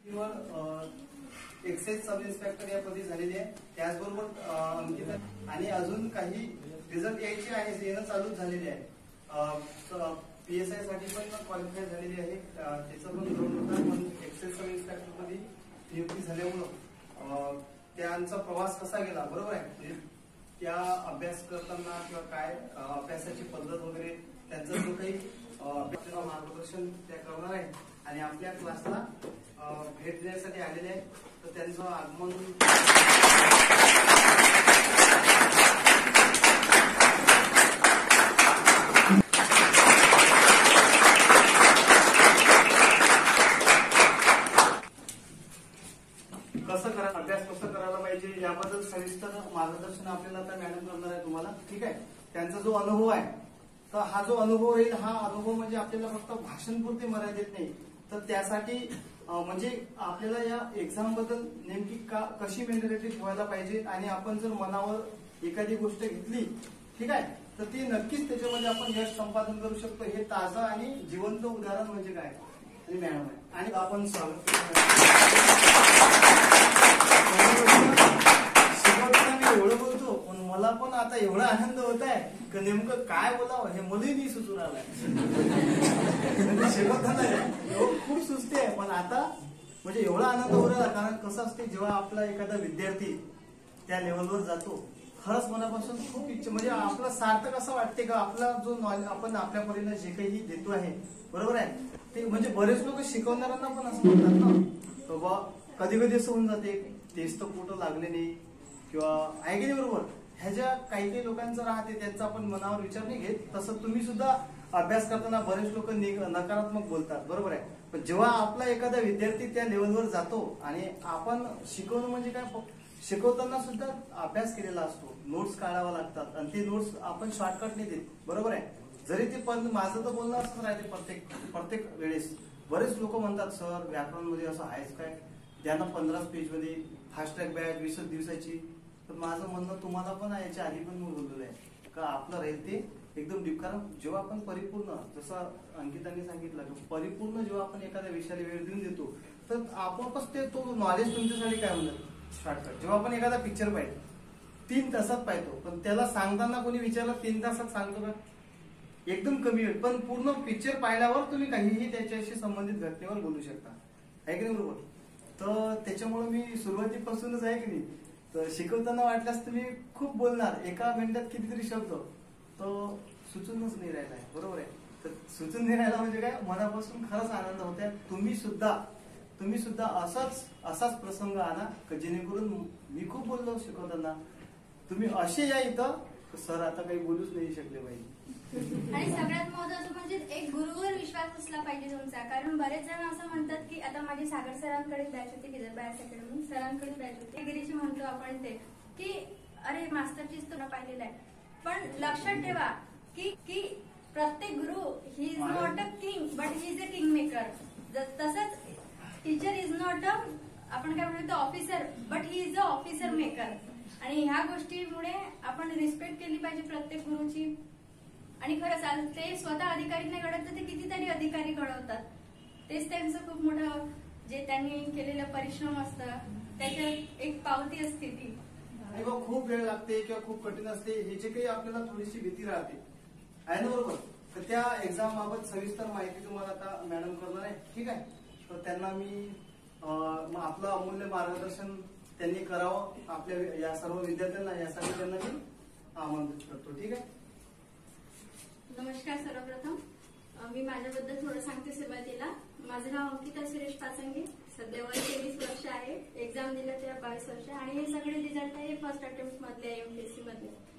Excise sub inspector या पदी झालेली आहे. त्याचबरोबर अंकिता आणि अजून काही रिझल्ट यायचे आहे, येणं चालू झालेले आहे. PSI साठी पण क्वालिफाय झालेली आहे. त्याचं पण ग्राउंड होता, पण एक्साइज सब इन्स्पेक्टर मध्ये नियुक्ती झाल्यामुळं त्यांचा प्रवास कसा गेला बरोबर आहे. म्हणजे त्या अभ्यास करताना किंवा काय अभ्यासाची पद्धत वगैरे त्यांचा जो काही मार्गदर्शन त्या करणार आहे आणि आपल्या क्लासला भेट देण्यासाठी आलेले आहे. तर त्यांचं आगमन कसं करा, अभ्यास कसं करायला पाहिजे याबद्दल सविस्तर मार्गदर्शन आपल्याला आता मॅडम करणार आहे तुम्हाला. ठीक आहे. त्यांचा जो अनुभव आहे, तर हा जो अनुभव येईल, हा अनुभव म्हणजे आपल्याला फक्त भाषण पुरते मर्यादित नाही, तर त्यासाठी म्हणजे आपल्याला या एक्झाम बद्दल नेमकी कशी मेंटॅलिटी ठेवायला पाहिजे आणि आपण जर मनावर एखादी गोष्ट घेतली ठीक आहे, तर ती नक्कीच त्याच्यामध्ये आपण यश संपादन करू शकतो. हे ताजं आणि जिवंत उदाहरण म्हणजे काय आणि मॅडम आहे. आणि आपण शिकवताना मी एवढं बोलतो, पण मला पण आता एवढा आनंद होत आहे की नेमकं काय बोलावं हे मलाही नाही सुचून आलंय. शिकवताना खूप सुस्ती आहे, पण आता म्हणजे एवढा आनंद होत आहे. कारण कसं असते, जेव्हा आपला एखादा विद्यार्थी त्या लेवलवर जातो, खरंच मनापासून खूप इच्छा म्हणजे आपलं सार्थक असं वाटते का आपला जो नॉलेज आपण आपल्या परीने जे काही देतो आहे बरोबर आहे ते. म्हणजे बरेच लोक शिकवणाऱ्यांना पण असं म्हणतात ना, बा कधी कधी असं होऊन जाते तेच तर कुठं लागले नाही किंवा आहे की नाही बरोबर. ह्याच्या काही काही लोकांचं राहते, त्यांचा आपण मनावर विचार नाही घेत. तसं तुम्ही सुद्धा अभ्यास करताना बरेच लोक नकारात्मक बोलतात बरोबर आहे. पण जेव्हा आपला एखादा विद्यार्थी त्या लेवलवर जातो आणि आपण शिकवणं म्हणजे काय, शिकवताना सुद्धा अभ्यास केलेला असतो, नोट्स काढावा लागतात आणि ते नोट्स आपण शॉर्टकट नाही देत बरोबर आहे. जरी ते पण माझं तर बोलणं असं राहते प्रत्येक वेळेस. बरेच लोक म्हणतात सर व्याकरण मध्ये असं आहेच काय, त्यांना 15 पेज मध्ये फास्ट ट्रॅक बॅच 20 दिवसाची. तर माझं म्हणणं तुम्हाला पण याच्या आधी पण मी बोललेलं आहे का आपलं राहील ते एकदम डीप. कारण जेव्हा आपण परिपूर्ण, जसं अंकितांनी सांगितलं की परिपूर्ण जेव्हा आपण एखाद्या विषयाला वेळ देऊन देतो, तर आपोआपच ते तो नॉलेज तुमच्यासाठी काय होणार शॉर्टकट. जेव्हा आपण एखादा पिक्चर पाहिजे 3 तासात पाहतो, पण त्याला सांगताना कोणी विचारलं 3 तासात सांगतो का, एकदम कमी वेळ. पण पूर्ण पिक्चर पाहिल्यावर तुम्ही काहीही त्याच्याशी संबंधित घटनेवर बोलू शकता, आहे की नाही बरोबर. तर त्याच्यामुळे मी सुरुवातीपासूनच आहे की नाही, तर शिकवताना वाटल्यास तुम्ही खूप बोलणार, एका मिनिटात कितीतरी शब्द तो सुचूनच नाही राहिला आहे बरोबर आहे. तर सुचून नाही राहिला म्हणजे काय, मनापासून खरंच आनंद होत आहे. तुम्ही सुद्धा असाच प्रसंग आणा जेणेकरून मी खूप बोललो शिकवताना, तुम्ही असे या इथं सर आता काही बोलूच नाही शकले पाहिजे. आणि सगळ्यात महत्वाचं म्हणजे एक गुरुवर विश्वास असला पाहिजे तुमचा. कारण बरेच जण असं म्हणतात की आता माझी सागर सरांकडे बॅच होती, विदर्भ आयएस अकॅडमी सरांकडे बॅच होती, गिरीची म्हणतो आपण ते की अरे मास्टरचीच तुला पाहिलेलं आहे. पण लक्षात ठेवा की प्रत्येक गुरु he is not a king but he is a king maker. तसंच टीचर इज नॉट अ आपण काय म्हणतो officer but he is a officer maker. आणि ह्या गोष्टीमुळे आपण रिस्पेक्ट केली पाहिजे प्रत्येक गुरुची. आणि खरंच ते स्वतः अधिकारी नाही घडत तर ते कितीतरी अधिकारी घडवतात. तेच त्यांचं खूप मोठं जे त्यांनी केलेलं परिश्रम असतं त्याच्यात एक पावती असते ती. खूप वेळ लागते किंवा खूप कठीण असते ह्याची काही आपल्याला थोडीशी भीती राहते, आहे ना बरोबर. तर त्या एक्झाम बाबत सविस्तर माहिती तुम्हाला आता मॅडम करणार आहे ठीक आहे. तर त्यांना मी आपलं अमूल्य मार्गदर्शन त्यांनी करावं आपल्या या सर्व विद्यार्थ्यांना, यासाठी त्यांना मी आमंत्रित करतो ठीक आहे. नमस्कार. सर्वप्रथम मी माझ्याबद्दल थोडं सांगते सुरुवातीला. माझं नाव अंकिता सुरेश पाचंगे, सध्या वय 23 वर्ष आहे. एक्झाम दिलं त्या 22 वर्ष आणि हे सगळे रिझल्ट आहे फर्स्ट अटेम्प्ट मधले MPSC मधले.